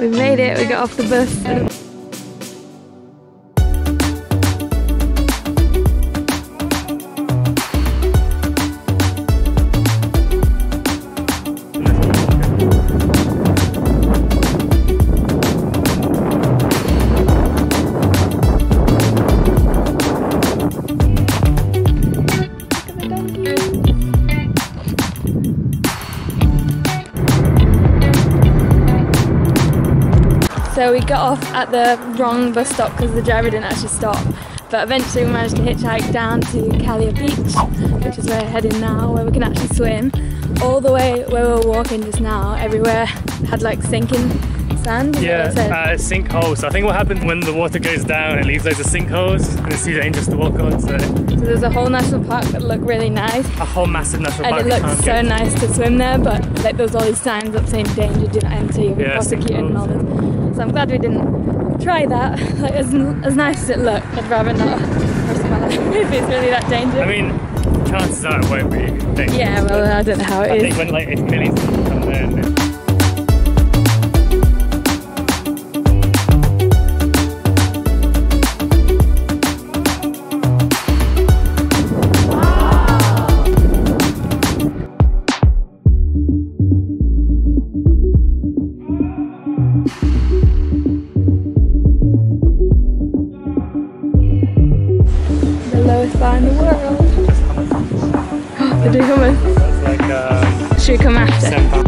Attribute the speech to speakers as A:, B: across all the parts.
A: We made it, we got off the bus. So we got off at the wrong bus stop because the driver didn't actually stop. But eventually we managed to hitchhike down to Kalia Beach, which is where we're heading now, where we can actually swim. All the way where we were walking just now, everywhere had like sinking sand.
B: Yeah, sinkholes. So I think what happens when the water goes down, it leaves loads of sinkholes and it's too dangerous to walk on. So
A: there's a whole national park that looked really nice.
B: A whole massive national park.
A: And it looked so nice to swim there, but like there was all these signs up saying danger, do not enter, you'll be prosecuted and all this. So I'm glad we didn't try that. Like as nice as it looked, I'd rather not risk my life if it's really that dangerous.
B: I mean, chances are it won't be dangerous.
A: Yeah, well, I don't know how it is.
B: I think when like if millions of people come there and
A: bar in the world. They're doing hummus.
B: Like,
A: should we come after?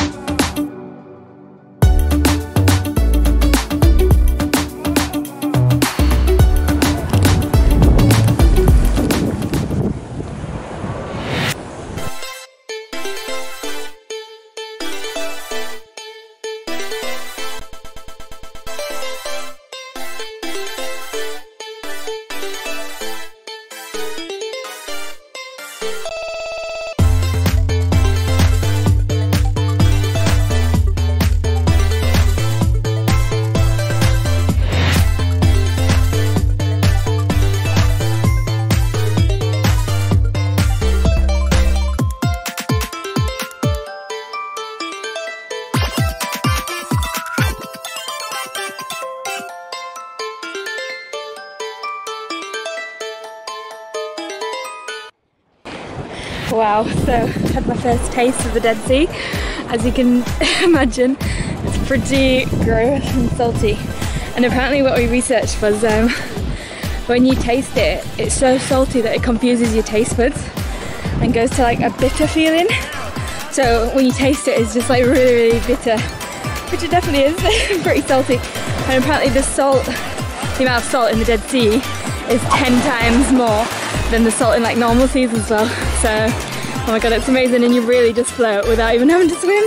A: Wow, so I had my first taste of the Dead Sea. As you can imagine, it's pretty gross and salty. And apparently what we researched was when you taste it, it's so salty that it confuses your taste buds and goes to like a bitter feeling. So when you taste it, it's just like really, really bitter, which it definitely is, pretty salty. And apparently the amount of salt in the Dead Sea is 10 times more than the salt in like normal seas as well. So, oh my god, it's amazing, and you really just float without even having to swim.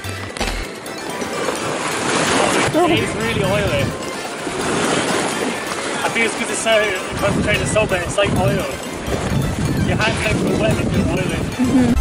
B: It's really oily. I think it's because it's so concentrated salt, but it's like oil. Your hands don't feel wet, they feel oily.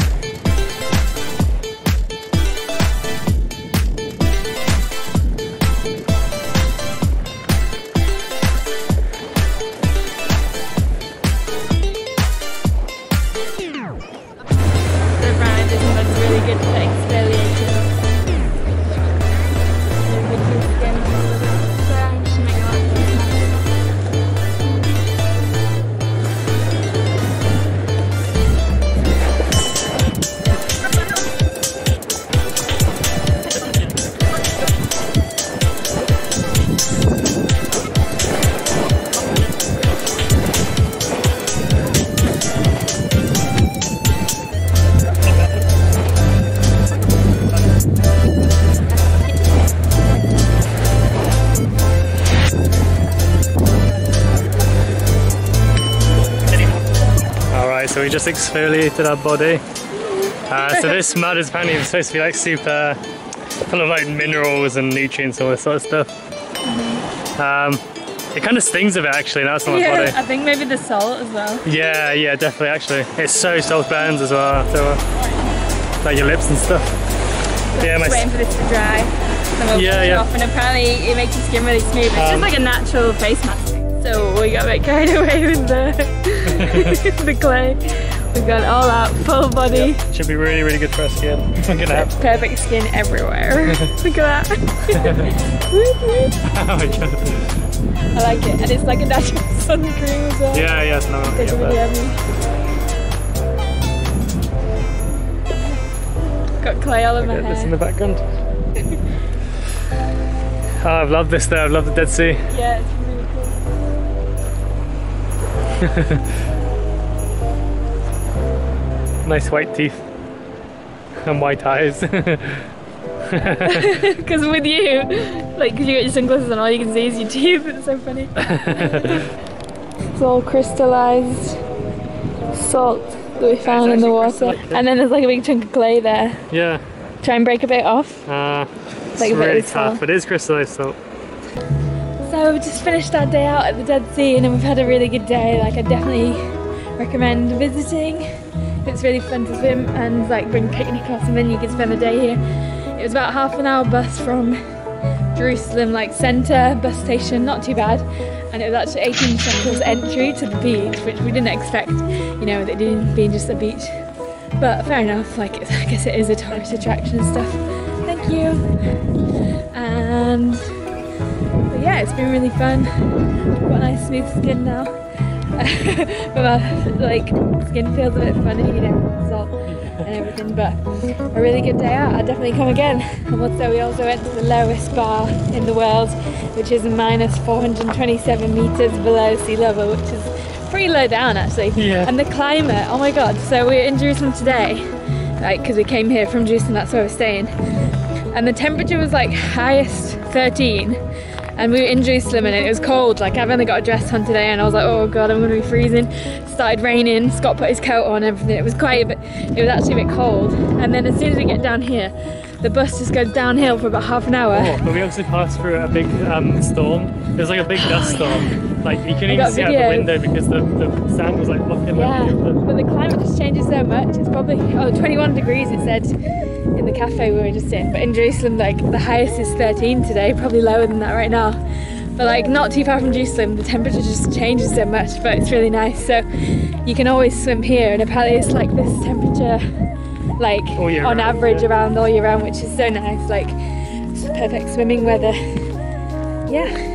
B: So we just exfoliated our body. So this mud is apparently supposed to be like super full of like minerals and nutrients and all this sort of stuff. It kind of stings a bit actually, that's not my body.
A: I think maybe the salt as well.
B: Yeah, yeah, definitely actually. It's so salt burns as well after like your lips and stuff. Yeah,
A: just waiting for this to dry. Then we'll wash it off, and apparently it makes your skin really smooth. It's just like a natural face mask. So we got a bit carried away with the the clay. We've got all out, full body.
B: Yep. Should be really, really good for our skin. We're gonna have
A: perfect skin everywhere. Look at that.
B: Oh my god.
A: I like it, and it's like a natural sun cream as well.
B: Yeah, yeah, it's not
A: It's really yummy. Got clay all in my hair.
B: This in the background. Oh, I've loved this though. I've loved the Dead Sea.
A: Yeah, it's really cool.
B: Nice white teeth and white eyes.
A: Because with you, like, because you got your sunglasses on, all you can see is your teeth. It's so funny. It's all crystallized salt that we found in the water, and then there's like a big chunk of clay there.
B: Yeah.
A: Try and break a bit off.
B: It's like really tough. It is crystallized salt.
A: So we've just finished our day out at the Dead Sea, and then we've had a really good day. Like, I definitely recommend visiting. It's really fun to swim and like bring picnic cloths, and then you can spend the day here. It was about half an hour bus from Jerusalem, like centre bus station, not too bad, and it was actually 18 shekels entry to the beach, which we didn't expect, you know, it being just a beach. But fair enough, like, I guess it is a tourist attraction and stuff. Thank you. And but yeah, it's been really fun. I've got a nice smooth skin now. But my like skin feels a bit funny, you know, salt and everything, but a really good day out. I'd definitely come again. And also, we also went to the lowest bar in the world, which is minus 427 meters below sea level, which is pretty low down actually.
B: Yeah.
A: And the climate, oh my god. So we're in Jerusalem today, like, because we came here from Jerusalem, that's where we're staying, and the temperature was like highest 13, and we were in Jerusalem and it was cold. Like, I've only got a dress on today and I was like, oh god, I'm gonna be freezing. It started raining, Scott put his coat on and everything. It was actually a bit cold. And then as soon as we get down here, the bus just goes downhill for about half an hour.
B: Oh, but we also passed through a big storm. It was like a big dust storm. Like, you couldn't even see out the window because the sand was like blocking.
A: Yeah, but the climate just changes so much. It's probably 21 degrees it said in the cafe we were just in, but in Jerusalem, like, the highest is 13 today, probably lower than that right now. But like, not too far from Jerusalem, the temperature just changes so much, but it's really nice. So you can always swim here, and apparently it's like this temperature, like, on average around all year round, which is so nice. Like, it's perfect swimming weather. Yeah.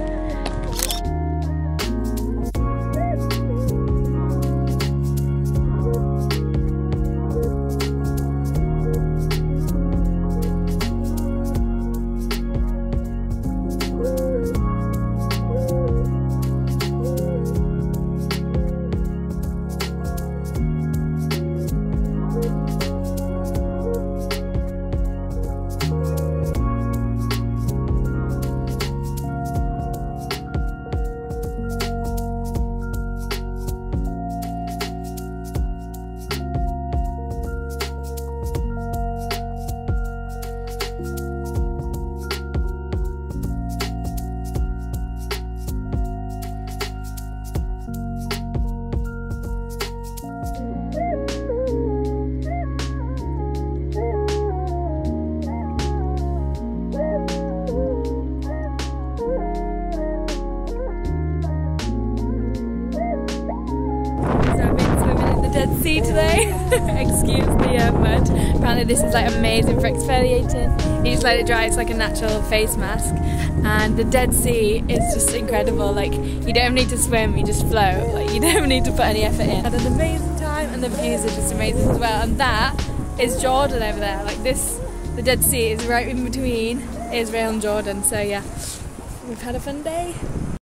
A: Dead Sea today. Excuse the mud. Apparently this is like amazing for exfoliating. You just let it dry, it's like a natural face mask. And the Dead Sea is just incredible. Like, you don't need to swim, you just float. Like, you don't need to put any effort in. Had an amazing time, and the views are just amazing as well. And that is Jordan over there. Like, this, the Dead Sea is right in between Israel and Jordan. So yeah, we've had a fun day.